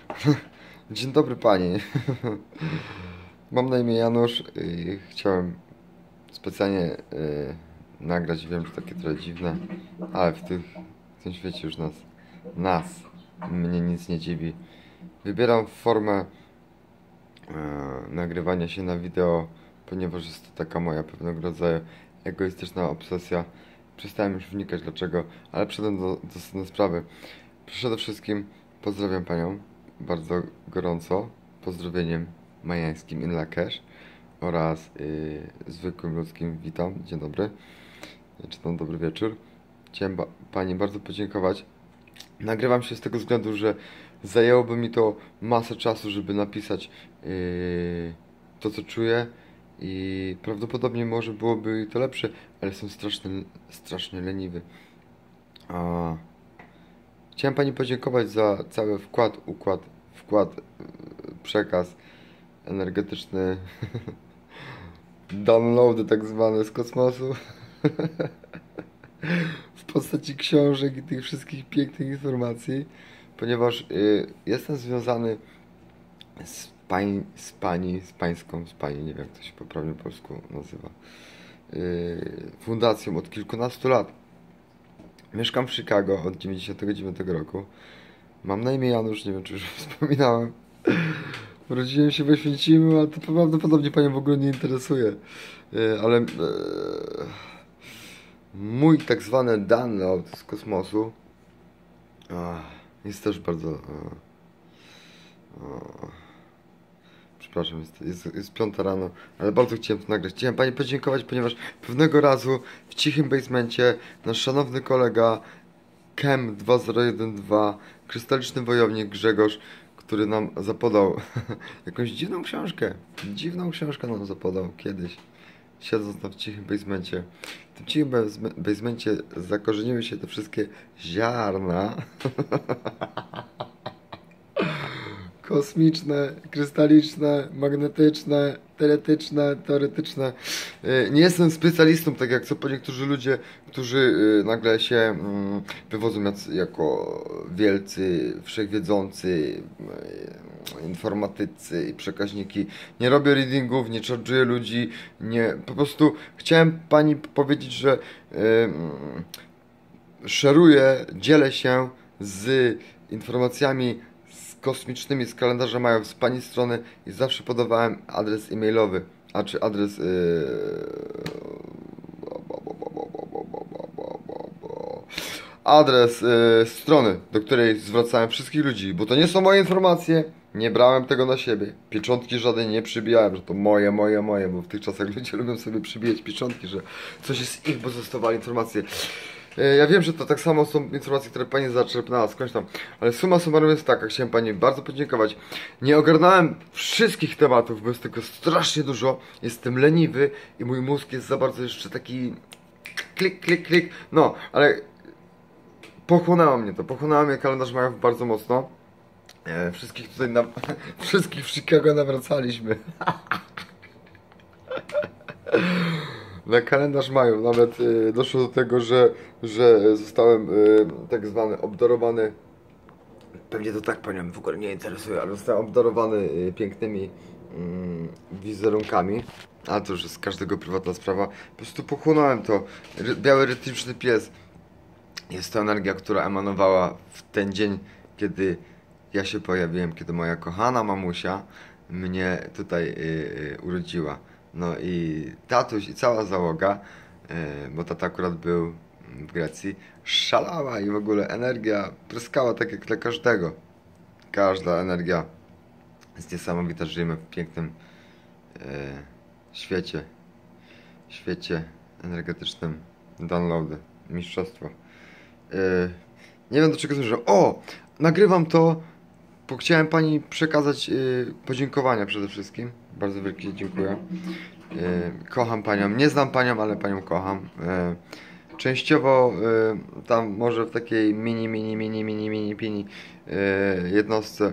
Dzień dobry pani. Mam na imię Janusz i chciałem specjalnie nagrać. Wiem, że takie trochę dziwne, ale w tym świecie już mnie nic nie dziwi. Wybieram formę nagrywania się na wideo, ponieważ jest to taka moja pewnego rodzaju egoistyczna obsesja. Przestałem już wnikać dlaczego, ale przeszedłem do sedna sprawy. Przede wszystkim pozdrawiam panią bardzo gorąco, pozdrowieniem majańskim in Lakesz oraz zwykłym ludzkim witam, dzień dobry, czy tam dobry wieczór. Chciałem pani bardzo podziękować. Nagrywam się z tego względu, że zajęłoby mi to masę czasu, żeby napisać to, co czuję, i prawdopodobnie może byłoby to lepsze, ale jestem strasznie leniwy. Chciałem pani podziękować za cały przekaz energetyczny, downloady tak zwane z kosmosu, w postaci książek i tych wszystkich pięknych informacji, ponieważ jestem związany z pani, nie wiem jak to się poprawnie po polsku nazywa, fundacją od kilkunastu lat. Mieszkam w Chicago od 99 roku. Mam na imię Janusz, nie wiem czy już wspominałem. Urodziłem się w Oświęcimiu, ale to prawdopodobnie panią w ogóle nie interesuje. Ale mój tak zwany download z kosmosu jest też bardzo... Przepraszam, jest 5 rano, ale bardzo chciałem to nagrać. Chciałem pani podziękować, ponieważ pewnego razu w cichym basemencie nasz szanowny kolega Kem 2012, krystaliczny wojownik Grzegorz, który nam zapodał jakąś dziwną książkę nam zapodał kiedyś, siedząc tam w cichym basemencie. W tym cichym basemencie zakorzeniły się te wszystkie ziarna kosmiczne, krystaliczne, magnetyczne, teoretyczne. Nie jestem specjalistą, tak jak co po niektórzy ludzie, którzy nagle się wywodzą jako wielcy, wszechwiedzący informatycy i przekaźniki. Nie robię readingów, nie charge'uję ludzi, nie, po prostu chciałem pani powiedzieć, że szeruję, dzielę się z informacjami kosmicznymi z kalendarza mają z pani strony i zawsze podawałem adres e-mailowy, czy adres strony, do której zwracałem wszystkich ludzi, bo to nie są moje informacje, nie brałem tego na siebie, pieczątki żadnej nie przybijałem, że to moje, bo w tych czasach ludzie lubią sobie przybijać pieczątki, że coś jest ich, bo zostawali informacje. Ja wiem, że to tak samo są informacje, które pani zaczerpnęła skądś tam, ale summa summarum jest taka, chciałem pani bardzo podziękować. Nie ogarnąłem wszystkich tematów, bo jest tego strasznie dużo, jestem leniwy i mój mózg jest za bardzo jeszcze taki klik, no, ale pochłonęło mnie kalendarz majowy bardzo mocno. Wszystkich tutaj, wszystkich w Chicago nawracaliśmy. Na kalendarz mają. Nawet doszło do tego, że zostałem tak zwany obdarowany. Pewnie to tak panią w ogóle nie interesuje, ale zostałem obdarowany pięknymi wizerunkami. Ale to już jest każdego prywatna sprawa. Po prostu pochłonąłem to. Biały rytmiczny pies. Jest to energia, która emanowała w ten dzień, kiedy ja się pojawiłem, kiedy moja kochana mamusia mnie tutaj urodziła. No i tatuś i cała załoga, bo tata akurat był w Grecji, szalała i w ogóle energia pryskała tak jak dla każdego. Każda energia jest niesamowita. Żyjemy w pięknym świecie energetycznym. Downloady, mistrzostwo. Nie wiem do czego zmierzam. O! Nagrywam to, bo chciałem pani przekazać podziękowania przede wszystkim. Bardzo wielkie dziękuję. Kocham panią. Nie znam panią, ale panią kocham. Częściowo tam może w takiej mini jednostce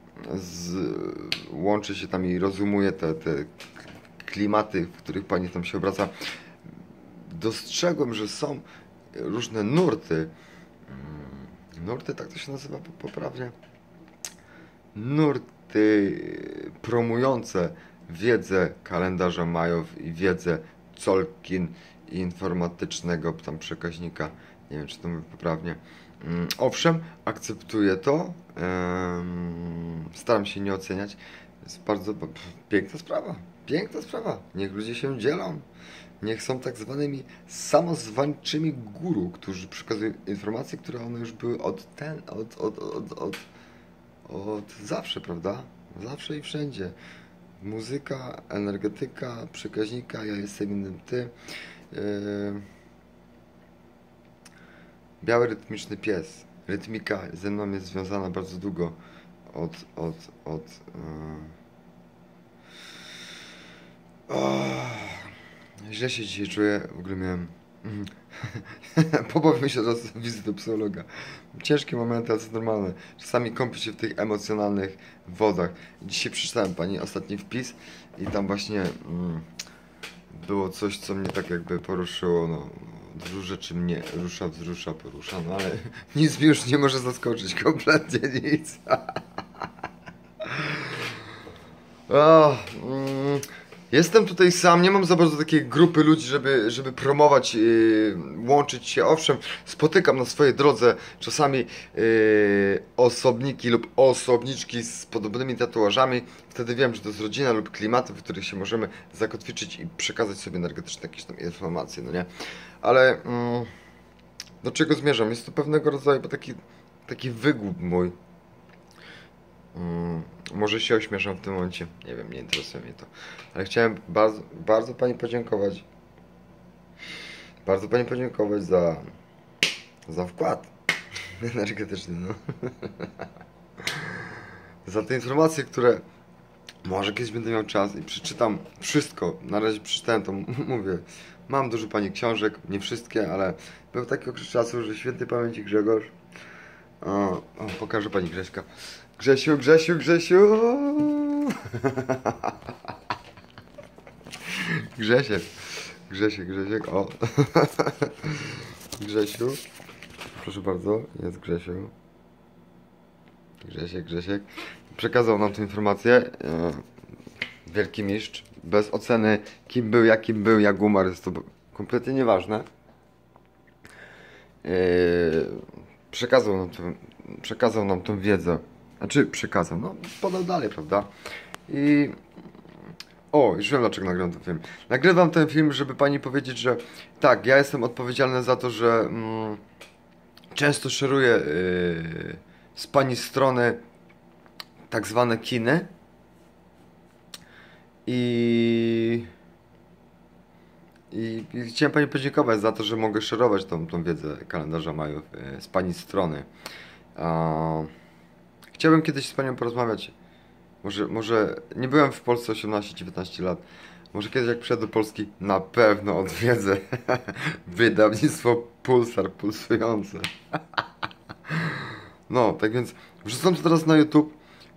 łączy się tam i rozumuje te klimaty, w których pani tam się obraca. Dostrzegłem, że są różne nurty. Nurty, tak to się nazywa poprawnie. nurty promujące wiedzę kalendarza Majów i wiedzę Colkin i informatycznego tam przekaźnika. Nie wiem, czy to mówię poprawnie. Owszem, akceptuję to. Staram się nie oceniać. Jest bardzo piękna sprawa. Piękna sprawa. Niech ludzie się dzielą. Niech są tak zwanymi samozwańczymi guru, którzy przekazują informacje, które one już były od zawsze, prawda? Zawsze i wszędzie. Muzyka, energetyka, przekaźnika, ja jestem innym ty. Biały rytmiczny pies. Rytmika ze mną jest związana bardzo długo źle się dzisiaj czuję, w ogóle miałem pobawił się raz wizytę do psychologa. Ciężkie momenty, ale to jest normalne. Czasami kąpi się w tych emocjonalnych wodach. Dzisiaj przeczytałem pani ostatni wpis i tam właśnie było coś, co mnie tak jakby poruszyło. No, dużo rzeczy mnie rusza, wzrusza, porusza, no ale nic mnie już nie może zaskoczyć, kompletnie nic. Jestem tutaj sam, nie mam za bardzo takiej grupy ludzi, żeby promować, łączyć się. Owszem, spotykam na swojej drodze czasami osobniki lub osobniczki z podobnymi tatuażami. Wtedy wiem, że to jest rodzina lub klimaty, w których się możemy zakotwiczyć i przekazać sobie energetyczne jakieś tam informacje, no nie? Ale do czego zmierzam? Jest to pewnego rodzaju taki wygłup mój. Może się ośmieszam w tym momencie, nie wiem, nie interesuje mnie to, ale chciałem bardzo pani podziękować. Bardzo pani podziękować za wkład energetyczny, no. Za te informacje, które może kiedyś będę miał czas i przeczytam wszystko. Na razie przeczytałem to, mówię, mam dużo pani książek, nie wszystkie, ale był taki okres czasu, że świętej pamięci Grzegorz. Pokażę pani Grześka. Grzesiu. Grzesiek, o. Grzesiu. Proszę bardzo, jest Grzesiu. Grzesiek. Przekazał nam tę informację. Wielki mistrz. Bez oceny kim był, jakim był, jak umarł. Jest to kompletnie nieważne. Przekazał nam tę wiedzę. Znaczy przekazał, no podał dalej, prawda? I już wiem, dlaczego nagrywam ten film. Nagrywam ten film, żeby pani powiedzieć, że tak, ja jestem odpowiedzialny za to, że często szeruję z pani strony tak zwane kiny i chciałem pani podziękować za to, że mogę szerować tą wiedzę kalendarza Majów z pani strony. Chciałbym kiedyś z panią porozmawiać. Może nie byłem w Polsce 18-19 lat. Może kiedyś jak przyjadę do Polski, na pewno odwiedzę wydawnictwo Pulsar, pulsujące. No, tak więc wrzucam to teraz na YouTube.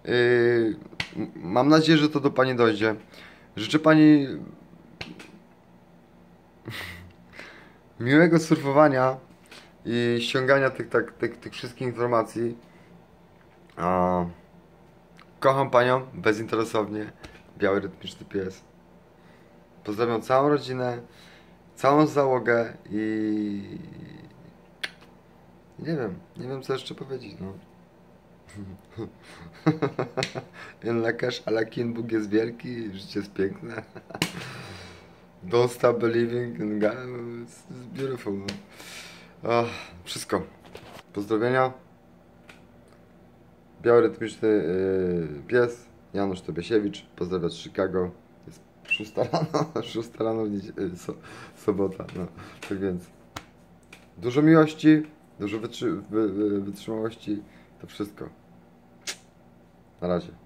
Mam nadzieję, że to do pani dojdzie. Życzę pani miłego surfowania i ściągania tych wszystkich informacji. Kocham panią bezinteresownie. Biały rytmiczny pies. Pozdrawiam całą rodzinę, całą załogę i nie wiem co jeszcze powiedzieć, no. Jen lekarz, ale Kin Bóg jest wielki, życie jest piękne. Don't stop believing in God, it's beautiful, no. Wszystko. Pozdrowienia. Biały rytmiczny pies, Janusz Tobiasiewicz, pozdrawiam z Chicago. Jest 6 rano, 6 rano sobota, no. Tak więc dużo miłości, dużo wytrzymałości, to wszystko. Na razie.